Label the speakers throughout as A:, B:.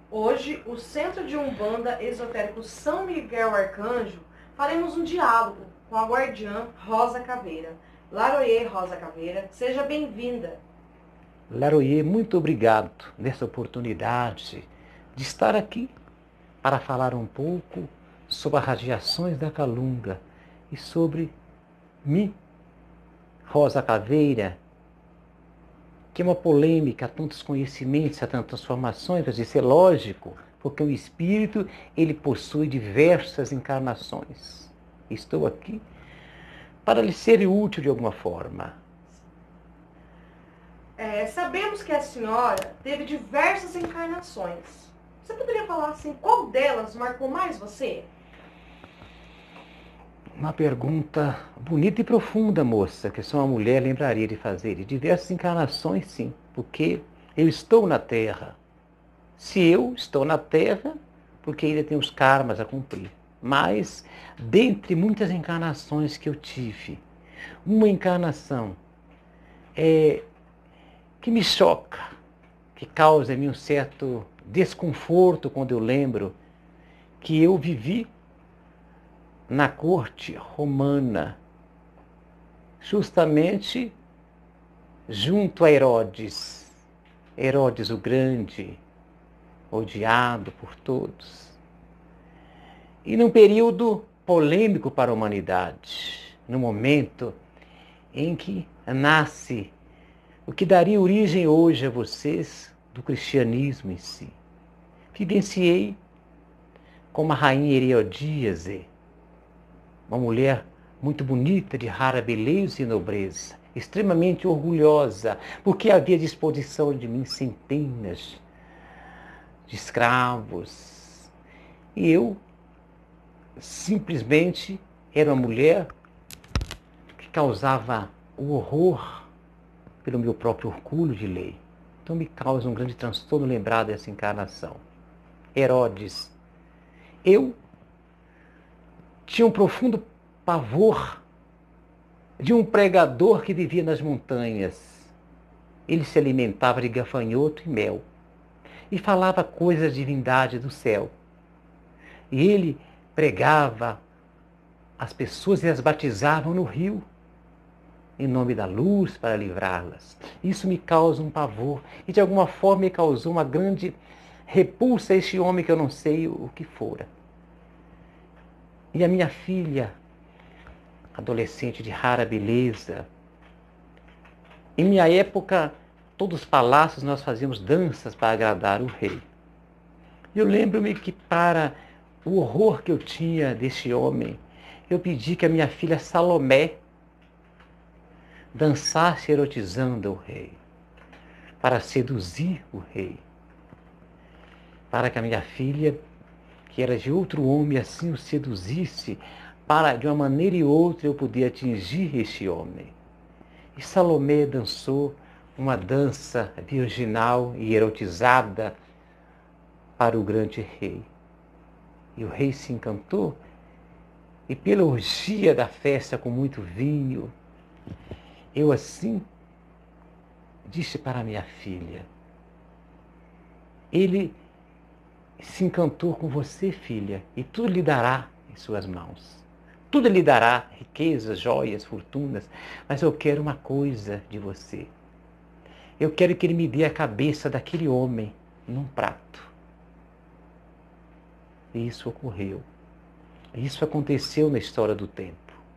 A: Hoje, o Centro de Umbanda Esotérico São Miguel Arcanjo, faremos um diálogo com a guardiã Rosa Caveira. Laroie Rosa Caveira, seja bem-vinda.
B: Laroie, muito obrigado nessa oportunidade de estar aqui para falar um pouco sobre as radiações da Calunga e sobre mim, Rosa Caveira, que é uma polêmica, há tantos conhecimentos, há tantas transformações, mas isso é lógico, porque o espírito ele possui diversas encarnações. Estou aqui para lhe ser útil de alguma forma.
A: Sabemos que a senhora teve diversas encarnações. Você poderia falar assim, qual delas marcou mais você?
B: Uma pergunta bonita e profunda, moça, que só uma mulher lembraria de fazer. De diversas encarnações, sim, porque eu estou na Terra. Se eu estou na Terra, porque ainda tenho os karmas a cumprir. Mas, dentre muitas encarnações que eu tive, uma encarnação que me choca, que causa em mim um certo desconforto quando eu lembro que eu vivi na corte romana, justamente junto a Herodes. Herodes o Grande, odiado por todos. E num período polêmico para a humanidade, no momento em que nasce o que daria origem hoje a vocês do cristianismo em si. Vivenciei como a rainha Herodíase, uma mulher muito bonita, de rara beleza e nobreza, extremamente orgulhosa, porque havia à disposição de mim centenas de escravos. E eu simplesmente era uma mulher que causava o horror pelo meu próprio orgulho de lei. Então me causa um grande transtorno lembrar dessa encarnação. Herodes. Eu tinha um profundo pavor de um pregador que vivia nas montanhas. Ele se alimentava de gafanhoto e mel e falava coisas da divindade do céu. E ele pregava as pessoas e as batizavam no rio, em nome da luz, para livrá-las. Isso me causa um pavor e de alguma forma me causou uma grande repulsa a este homem que eu não sei o que fora. E a minha filha, adolescente de rara beleza, em minha época, todos os palácios nós fazíamos danças para agradar o rei. Eu lembro-me que para o horror que eu tinha deste homem, eu pedi que a minha filha Salomé dançasse erotizando o rei, para seduzir o rei, para que a minha filha, que era de outro homem, assim o seduzisse, para de uma maneira e outra eu poder atingir este homem. E Salomé dançou uma dança virginal e erotizada para o grande rei. E o rei se encantou, e pela orgia da festa com muito vinho, eu assim disse para minha filha: ele se encantou com você, filha, e tudo lhe dará em suas mãos. Tudo lhe dará, riquezas, joias, fortunas, mas eu quero uma coisa de você. Eu quero que ele me dê a cabeça daquele homem num prato. E isso ocorreu. Isso aconteceu na história do tempo.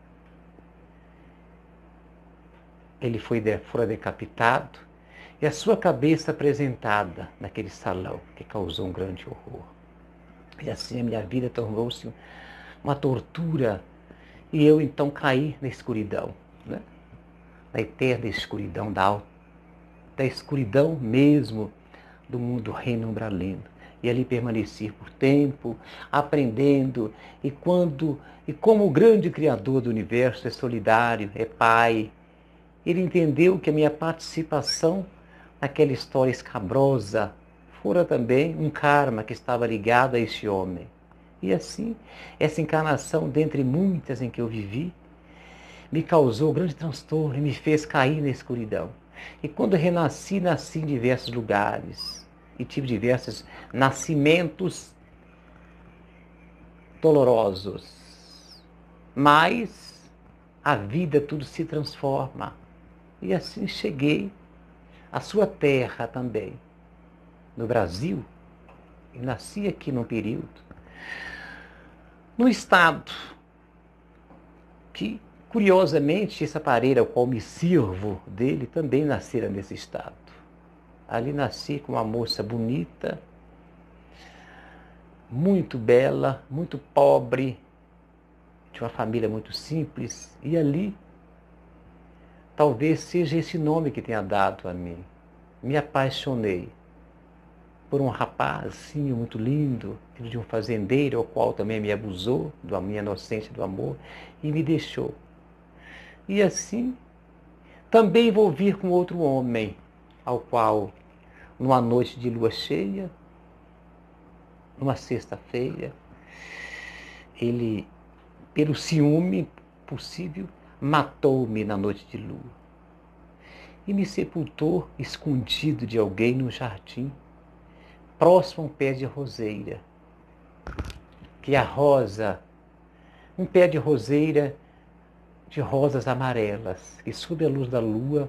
B: Ele fora decapitado e a sua cabeça apresentada naquele salão, que causou um grande horror. E assim a minha vida tornou-se uma tortura e eu então caí na escuridão, né? Na eterna escuridão da escuridão mesmo do mundo reino umbralino. E ali permaneci por tempo, aprendendo, e como o grande Criador do universo é solidário, é Pai, ele entendeu que a minha participação naquela história escabrosa fora também um karma que estava ligado a este homem. E assim, essa encarnação, dentre muitas em que eu vivi, me causou grande transtorno e me fez cair na escuridão. E quando renasci, nasci em diversos lugares. e tive diversos nascimentos dolorosos. Mas a vida tudo se transforma. E assim cheguei à sua terra também, no Brasil. E nasci aqui num período, num estado que, curiosamente, esse aparelho ao qual me sirvo dele também nascera nesse estado. Ali nasci com uma moça bonita, muito bela, muito pobre, de uma família muito simples, e ali talvez seja esse nome que tenha dado a mim. Me apaixonei por um rapazinho muito lindo, filho de um fazendeiro, ao qual também me abusou da minha inocência do amor e me deixou. E assim, também vou vir com outro homem, ao qual, numa noite de lua cheia, numa sexta-feira, ele, pelo ciúme possível, matou-me na noite de lua e me sepultou escondido de alguém no jardim, próximo a um pé de roseira, que a rosa, um pé de roseira de rosas amarelas, que sob a luz da lua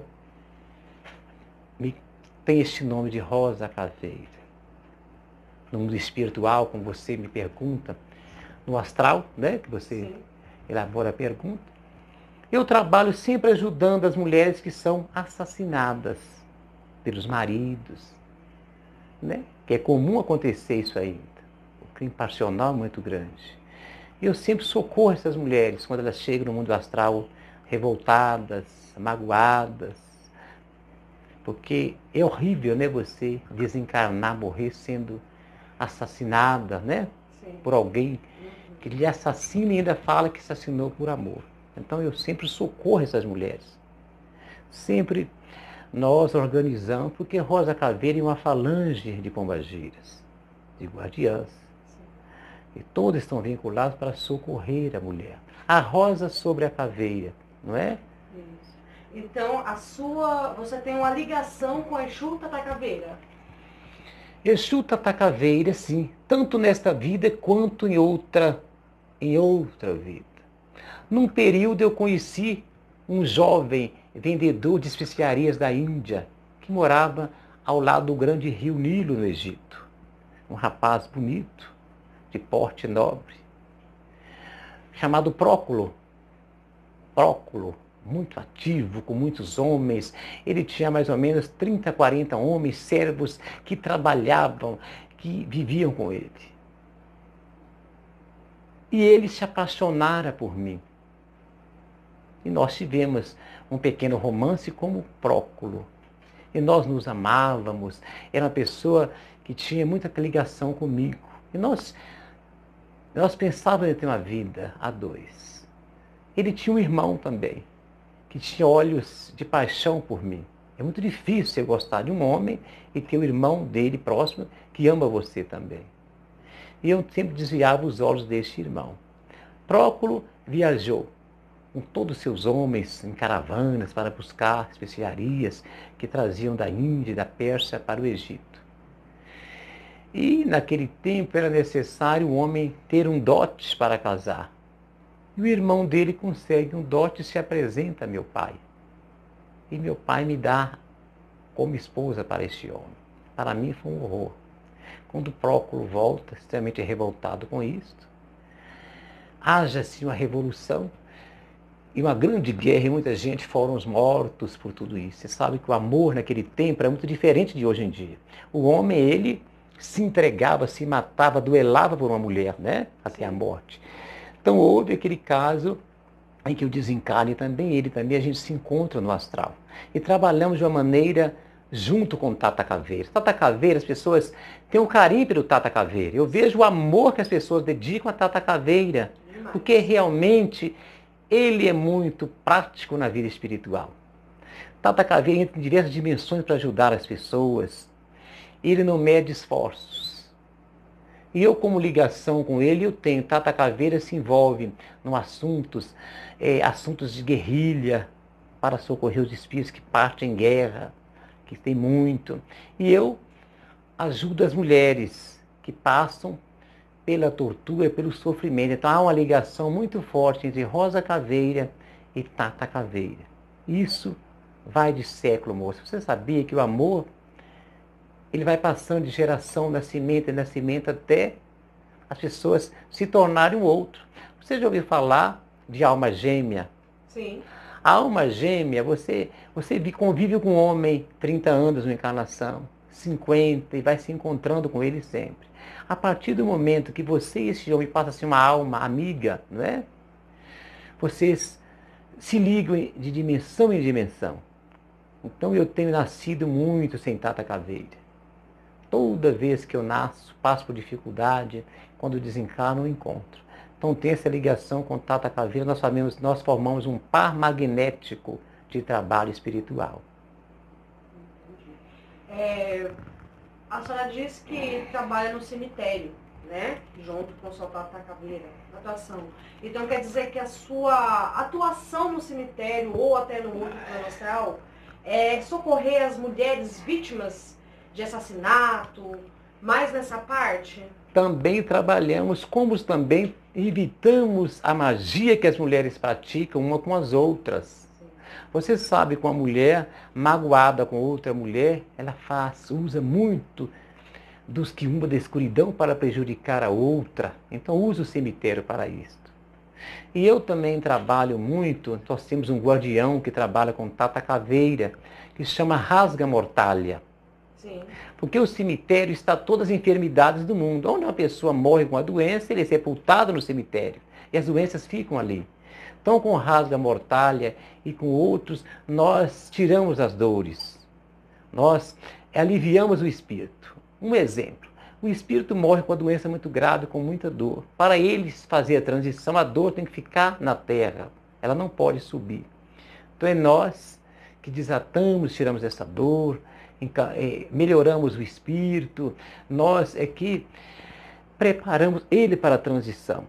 B: tem este nome de rosa caveira. No mundo espiritual, como você me pergunta, no astral, né, que você Sim. elabora a pergunta, eu trabalho sempre ajudando as mulheres que são assassinadas pelos maridos, né? Que é comum acontecer isso ainda. O crime passional é muito grande. Eu sempre socorro essas mulheres quando elas chegam no mundo astral revoltadas, magoadas, porque é horrível, né, você desencarnar, morrer sendo assassinada, né, Sim. por alguém que lhe assassina e ainda fala que assassinou por amor. Então eu sempre socorro essas mulheres. Sempre nós organizamos, porque Rosa Caveira é uma falange de pombagiras, de guardiãs. E todos estão vinculados para socorrer a mulher. A rosa sobre a caveira, não é?
A: Isso. Então, você tem uma ligação com a Exu Tatacaveira?
B: Exu Tatacaveira, sim. Tanto nesta vida quanto em outra vida. Num período eu conheci um jovem vendedor de especiarias da Índia, que morava ao lado do grande rio Nilo, no Egito. Um rapaz bonito, de porte nobre, chamado Próculo. Próculo, muito ativo, com muitos homens. Ele tinha mais ou menos 30, 40 homens, servos, que trabalhavam, que viviam com ele. E ele se apaixonara por mim. E nós tivemos um pequeno romance como Próculo. E nós nos amávamos. Era uma pessoa que tinha muita ligação comigo. E nós pensávamos em ter uma vida a dois. Ele tinha um irmão também, que tinha olhos de paixão por mim. É muito difícil você gostar de um homem e ter o irmão dele próximo que ama você também. E eu sempre desviava os olhos deste irmão. Próculo viajou com todos os seus homens em caravanas para buscar especiarias que traziam da Índia e da Pérsia para o Egito. E naquele tempo era necessário o homem ter um dote para casar. E o irmão dele consegue um dote e se apresenta a meu pai. E meu pai me dá como esposa para este homem. Para mim foi um horror. Quando Próculo volta, extremamente revoltado com isto, haja-se uma revolução e uma grande guerra, e muita gente foram os mortos por tudo isso. Você sabe que o amor naquele tempo era muito diferente de hoje em dia. O homem, ele se entregava, se matava, duelava por uma mulher, né? Até a morte. Então houve aquele caso em que o desencarne também, a gente se encontra no astral. E trabalhamos de uma maneira junto com o Tata Caveira. Tata Caveira, as pessoas têm um carinho pelo Tata Caveira. Eu vejo o amor que as pessoas dedicam a Tata Caveira, porque realmente ele é muito prático na vida espiritual. Tata Caveira entra em diversas dimensões para ajudar as pessoas. Ele não mede esforços. E eu, como ligação com ele, eu tenho. Tata Caveira se envolve em assuntos de guerrilha, para socorrer os espíritos que partem em guerra, que tem muito. E eu ajuda as mulheres que passam pela tortura, pelo sofrimento. Então há uma ligação muito forte entre Rosa Caveira e Tata Caveira. Isso vai de século, moço. Você sabia que o amor ele vai passando de geração, nascimento em nascimento, até as pessoas se tornarem um outro. Você já ouviu falar de alma gêmea?
A: Sim.
B: A alma gêmea, você convive com um homem 30 anos na encarnação, 50, e vai se encontrando com ele sempre. A partir do momento que você e esse homem passam a ser uma alma amiga, não é? Vocês se ligam de dimensão em dimensão. Então eu tenho nascido muito sem Tata Caveira. Toda vez que eu nasço, passo por dificuldade, quando desencarno, eu encontro. Então tem essa ligação com Tata Caveira, nós formamos um par magnético de trabalho espiritual.
A: A senhora disse que trabalha no cemitério, né? Junto com o seu Tata Caveira, atuação. Então quer dizer que a sua atuação no cemitério ou até no outro plano astral é socorrer as mulheres vítimas de assassinato, mais nessa parte?
B: Também trabalhamos, como também evitamos a magia que as mulheres praticam uma com as outras. Sim. Você sabe que uma mulher magoada com outra mulher, ela usa muito dos quiumba da escuridão para prejudicar a outra. Então usa o cemitério para isso. E eu também trabalho muito, nós temos um guardião que trabalha com Tata Caveira, que se chama Rasga Mortalha.
A: Sim.
B: Porque o cemitério está todas as enfermidades do mundo. Onde uma pessoa morre com a doença, ele é sepultado no cemitério. E as doenças ficam ali. Então, com Rasga Mortalha e com outros, nós tiramos as dores. Nós aliviamos o espírito. Um exemplo. O espírito morre com a doença muito grave, com muita dor. Para eles fazer a transição, a dor tem que ficar na terra. Ela não pode subir. Então, é nós que desatamos, tiramos essa dor, melhoramos o espírito, nós é que preparamos ele para a transição.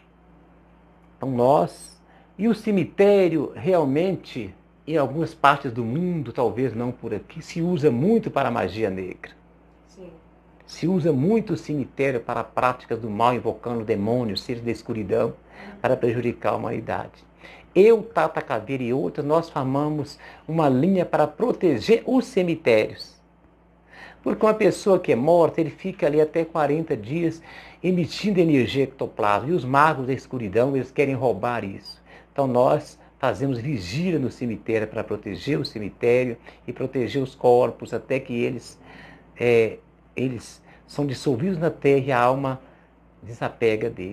B: Então nós, e o cemitério realmente, em algumas partes do mundo, talvez não por aqui, se usa muito para a magia negra.
A: Sim.
B: Se usa muito o cemitério para práticas do mal, invocando demônios, seres da escuridão, para prejudicar a humanidade. Eu, Tata Caveira e outras, nós formamos uma linha para proteger os cemitérios. Porque uma pessoa que é morta, ele fica ali até 40 dias emitindo energia ectoplasma. E os magos da escuridão, eles querem roubar isso. Então nós fazemos vigília no cemitério para proteger o cemitério e proteger os corpos até que eles são dissolvidos na terra e a alma desapega dele.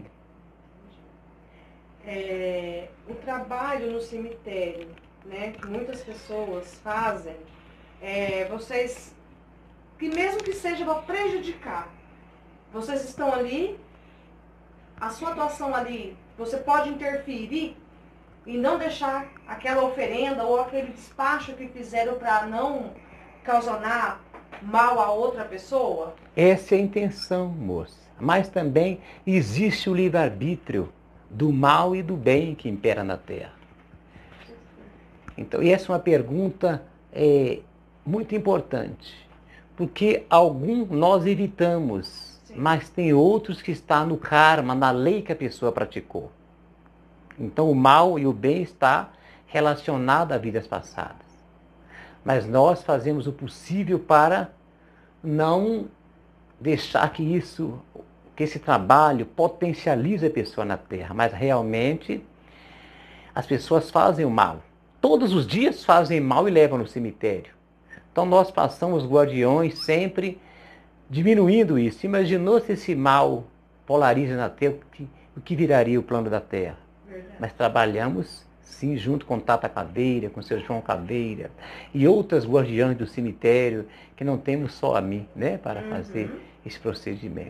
A: O trabalho no cemitério, né, que muitas pessoas fazem, vocês, que mesmo que seja para prejudicar, vocês estão ali, a sua atuação ali, você pode interferir e não deixar aquela oferenda ou aquele despacho que fizeram para não causar mal a outra pessoa?
B: Essa é a intenção, moça. Mas também existe o livre-arbítrio do mal e do bem que impera na Terra. Então, essa é uma pergunta muito importante, porque alguns nós evitamos, sim, mas tem outros que estão no karma, na lei que a pessoa praticou. Então, o mal e o bem está relacionado a vidas passadas. Mas nós fazemos o possível para não deixar que esse trabalho potencialize a pessoa na Terra, mas realmente as pessoas fazem o mal. Todos os dias fazem mal e levam no cemitério. Então nós passamos guardiões sempre diminuindo isso. Imaginou se esse mal polariza na Terra, o que viraria o plano da Terra? Verdade. Mas trabalhamos sim junto com Tata Caveira, com seu João Caveira e outras guardiãs do cemitério, que não temos só a mim, né, para fazer esse procedimento.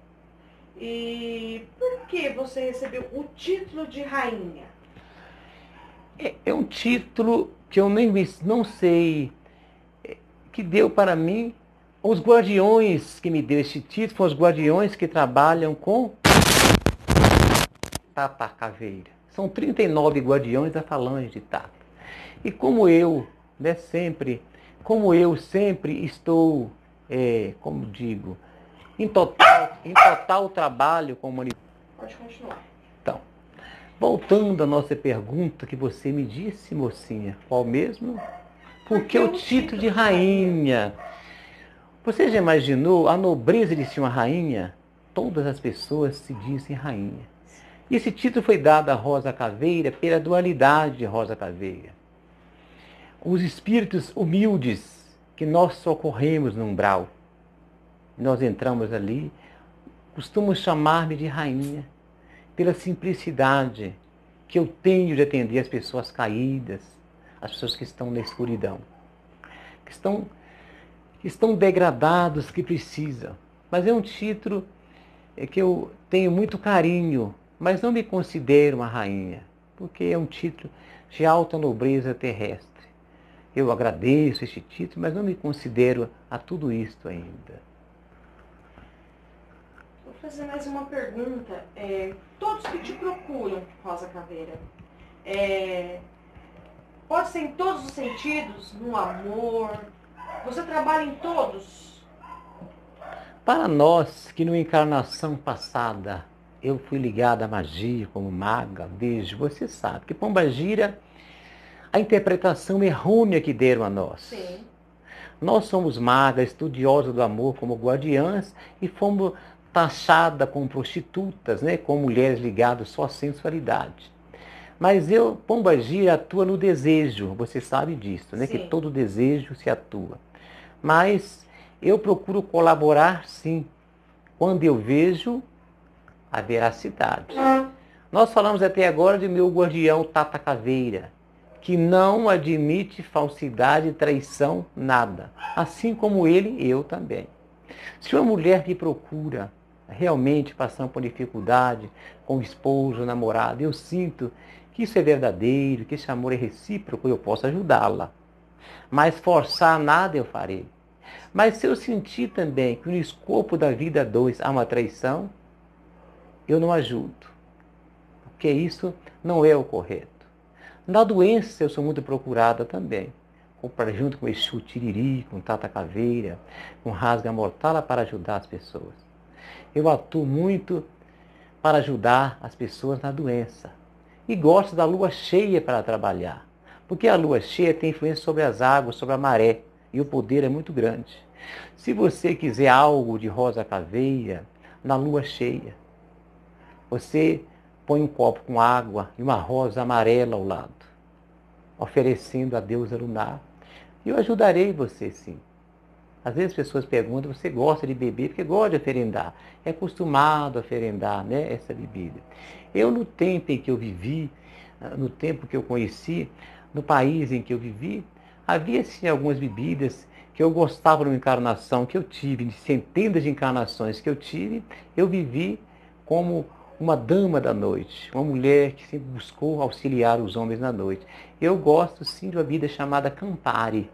A: E por que você recebeu o título de rainha?
B: É um título que eu não sei, que deu para mim. Os guardiões que me deu esse título foram os guardiões que trabalham com Tata Caveira. São 39 guardiões da falange de Tata. E como eu sempre estou como digo, em total trabalho com manipulação.
A: Pode continuar.
B: Então, voltando à nossa pergunta que você me disse, mocinha, qual mesmo? Por que o título de rainha? Você já imaginou a nobreza de ser uma rainha? Todas as pessoas se dizem rainha. E esse título foi dado a Rosa Caveira pela dualidade de Rosa Caveira. Os espíritos humildes que nós socorremos no umbral, nós entramos ali, costumam chamar-me de rainha, pela simplicidade que eu tenho de atender as pessoas caídas, as pessoas que estão na escuridão, que estão degradados, que precisam. Mas é um título que eu tenho muito carinho, mas não me considero uma rainha, porque é um título de alta nobreza terrestre. Eu agradeço este título, mas não me considero a tudo isto ainda.
A: Vou fazer mais uma pergunta. Todos que te procuram, Rosa Caveira, pode ser em todos os sentidos, no amor, você trabalha em todos?
B: Para nós que numa encarnação passada eu fui ligada à magia como maga, você sabe que Pombagira, a interpretação errônea que deram a nós.
A: Sim.
B: Nós somos magas, estudiosas do amor como guardiãs e fomos taxadas como prostitutas, como mulheres ligadas só à sensualidade. Mas Pombagira atua no desejo, você sabe disso, que todo desejo se atua. Mas eu procuro colaborar, sim, quando eu vejo a veracidade. Nós falamos até agora de meu guardião Tata Caveira, que não admite falsidade, traição, nada. Assim como ele, eu também. Se uma mulher me procura, realmente passando por dificuldade, com o esposo, namorado, eu sinto que isso é verdadeiro, que esse amor é recíproco, eu posso ajudá-la. Mas forçar nada eu farei. Mas se eu sentir também que no escopo da vida a dois há uma traição, eu não ajudo. Porque isso não é o correto. Na doença eu sou muito procurada também. Junto com Exu Tiriri, com Tata Caveira, com Rasga Mortala para ajudar as pessoas. Eu atuo muito para ajudar as pessoas na doença. E gosto da lua cheia para trabalhar. Porque a lua cheia tem influência sobre as águas, sobre a maré. E o poder é muito grande. Se você quiser algo de Rosa Caveira, na lua cheia, você põe um copo com água e uma rosa amarela ao lado, oferecendo a deusa lunar. E eu ajudarei você, sim. Às vezes as pessoas perguntam, você gosta de beber? Porque gosta de oferendar. É acostumado a oferendar, essa bebida. Eu, no tempo em que eu vivi, no tempo que eu conheci, no país em que eu vivi, havia, sim, algumas bebidas que eu gostava de uma encarnação que eu tive, de centenas de encarnações que eu tive, eu vivi como uma dama da noite, uma mulher que sempre buscou auxiliar os homens na noite. Eu gosto, sim, de uma bebida chamada Campari.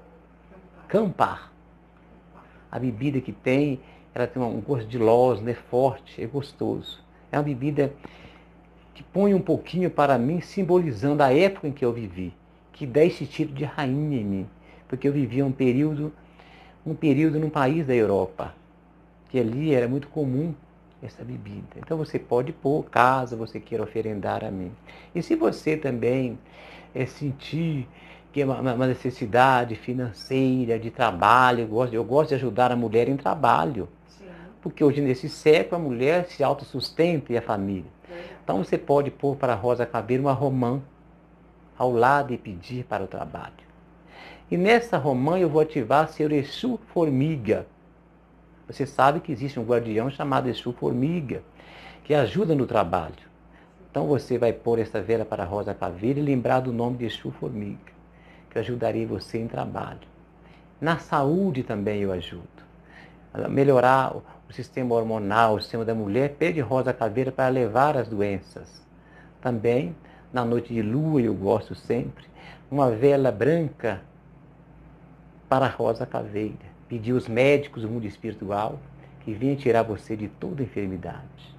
B: Campar. A bebida que ela tem um gosto de loz, forte, é gostoso. É uma bebida que põe um pouquinho para mim, simbolizando a época em que eu vivi, que dá esse título de rainha em mim. Porque eu vivia um período num país da Europa, que ali era muito comum essa bebida. Então você pode pôr, caso você queira oferendar a mim. E se você também sentir que é uma necessidade financeira, de trabalho, eu gosto de ajudar a mulher em trabalho.
A: Sim.
B: Porque hoje, nesse século, a mulher se autossustenta e a família. Então você pode pôr para a Rosa Caveira uma romã ao lado e pedir para o trabalho. E nessa romã eu vou ativar seu Exu Formiga. Você sabe que existe um guardião chamado Exu Formiga, que ajuda no trabalho. Então você vai pôr essa vela para a Rosa Caveira e lembrar do nome de Exu Formiga, que ajudaria você em trabalho. Na saúde também eu ajudo. A melhorar o sistema hormonal, o sistema da mulher, pede Rosa Caveira para levar as doenças. Também, na noite de lua, eu gosto sempre, uma vela branca para a Rosa Caveira. Pedir aos médicos do mundo espiritual que venham tirar você de toda enfermidade.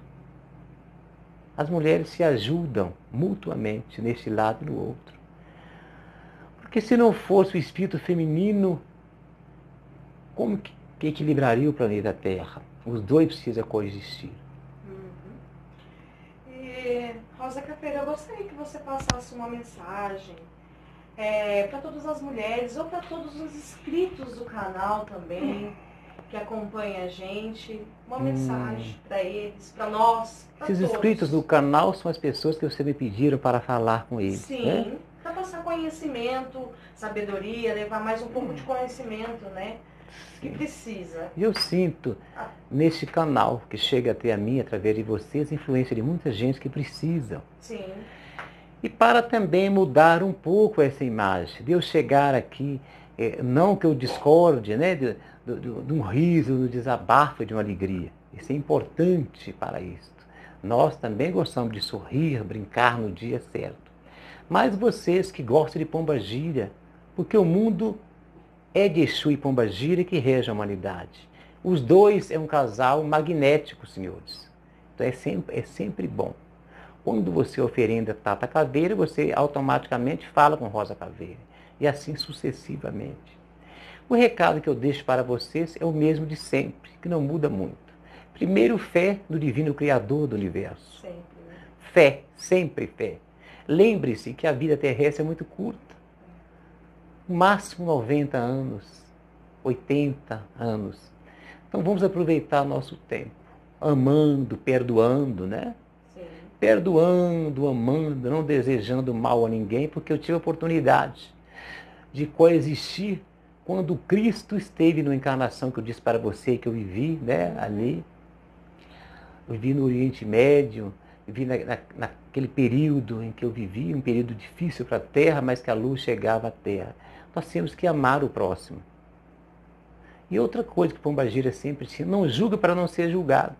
B: As mulheres se ajudam mutuamente neste lado e no outro. Porque se não fosse o espírito feminino, como que equilibraria o planeta Terra. Os dois precisam coexistir.
A: E, Rosa Caveira, eu gostaria que você passasse uma mensagem para todas as mulheres ou para todos os inscritos do canal também, que acompanham a gente, uma mensagem para eles, para nós, para todos.
B: Esses inscritos do canal são as pessoas que você me pediram para falar com eles.
A: Sim,
B: né?
A: para passar conhecimento, sabedoria, levar mais um pouco de conhecimento, né? Que precisa.
B: Eu sinto neste canal que chega até a mim, através de vocês, a influência de muita gente que precisam.
A: Sim.
B: E para também mudar um pouco essa imagem, de eu chegar aqui, não que eu discorde, né, de um riso, do desabafo, de uma alegria. Isso é importante para isto. Nós também gostamos de sorrir, brincar no dia certo. Mas vocês que gostam de pombagira, porque o mundo é de Exu e Pombagira que rege a humanidade. Os dois é um casal magnético, senhores. Então é sempre bom. Quando você oferenda Tata Caveira, você automaticamente fala com Rosa Caveira. E assim sucessivamente. O recado que eu deixo para vocês é o mesmo de sempre, que não muda muito. Primeiro, fé no Divino Criador do Universo.
A: Sempre, né?
B: Fé, sempre fé. Lembre-se que a vida terrestre é muito curta. No máximo 90 anos, 80 anos. Então vamos aproveitar nosso tempo, amando, perdoando, né?
A: Sim.
B: Perdoando, amando, não desejando mal a ninguém, porque eu tive a oportunidade de coexistir quando Cristo esteve na encarnação que eu disse para você que eu vivi, né? Ali. Eu vivi no Oriente Médio, vivi naquele período em que eu vivi, um período difícil para a Terra, mas que a luz chegava à Terra. Nós temos que amar o próximo. E outra coisa que Pombagira sempre tinha, não julga para não ser julgado.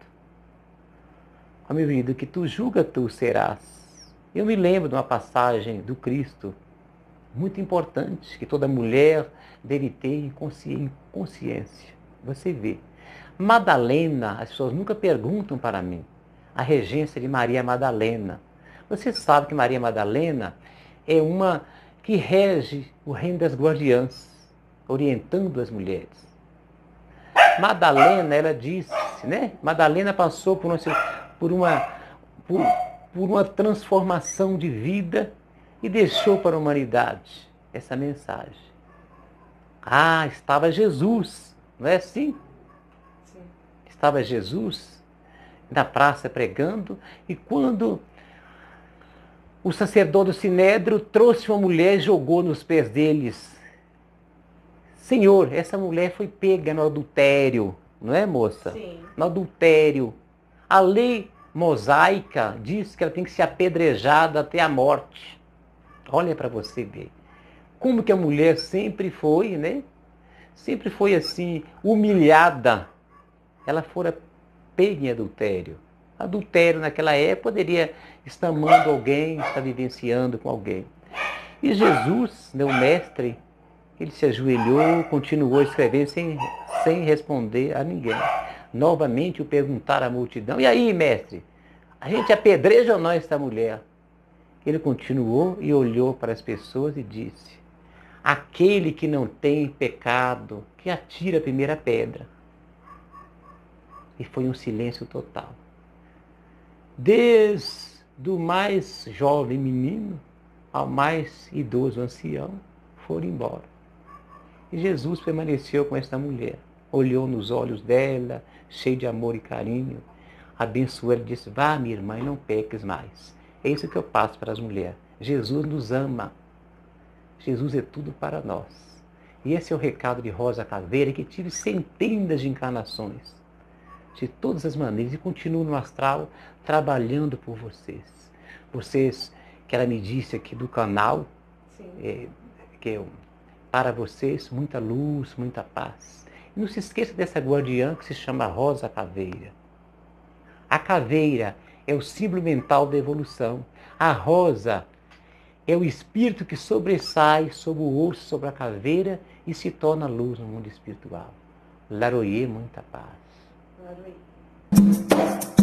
B: Ó meu querido, que tu julga, tu serás. Eu me lembro de uma passagem do Cristo, muito importante, que toda mulher deve ter em consciência. Você vê. Madalena, as pessoas nunca perguntam para mim, a regência de Maria Madalena. Você sabe que Maria Madalena é uma que rege o reino das guardiãs, orientando as mulheres. Madalena, ela disse, né? Madalena passou por uma transformação de vida e deixou para a humanidade essa mensagem. Ah, estava Jesus, não é assim?
A: Sim.
B: Estava Jesus na praça pregando, e quando o sacerdote do Sinédrio trouxe uma mulher e jogou nos pés deles. Senhor, essa mulher foi pega no adultério, não é, moça?
A: Sim.
B: No adultério. A lei mosaica diz que ela tem que ser apedrejada até a morte. Olha para você ver. Como que a mulher sempre foi, né? Sempre foi assim, humilhada. Ela fora pega em adultério. Adultério naquela época poderia estar amando alguém, estar vivenciando com alguém. E Jesus, meu mestre, ele se ajoelhou, continuou a escrever sem responder a ninguém. Novamente o perguntaram à multidão, e aí, mestre, a gente apedreja ou não esta mulher? Ele continuou e olhou para as pessoas e disse, aquele que não tem pecado, que atire a primeira pedra. E foi um silêncio total. Desde o mais jovem menino ao mais idoso ancião foram embora. E Jesus permaneceu com esta mulher, olhou nos olhos dela, cheio de amor e carinho, abençoou ela e disse, vá, minha irmã, e não peques mais. É isso que eu passo para as mulheres. Jesus nos ama. Jesus é tudo para nós. E esse é o recado de Rosa Caveira, que tive centenas de encarnações, de todas as maneiras, e continuo no astral trabalhando por vocês. Vocês, que ela me disse aqui do canal, que para vocês, muita luz, muita paz. E não se esqueça dessa guardiã que se chama Rosa Caveira. A caveira é o símbolo mental da evolução. A rosa é o espírito que sobressai sobre o osso, sobre a caveira, e se torna luz no mundo espiritual. Laroie, muita paz.
A: Laroie.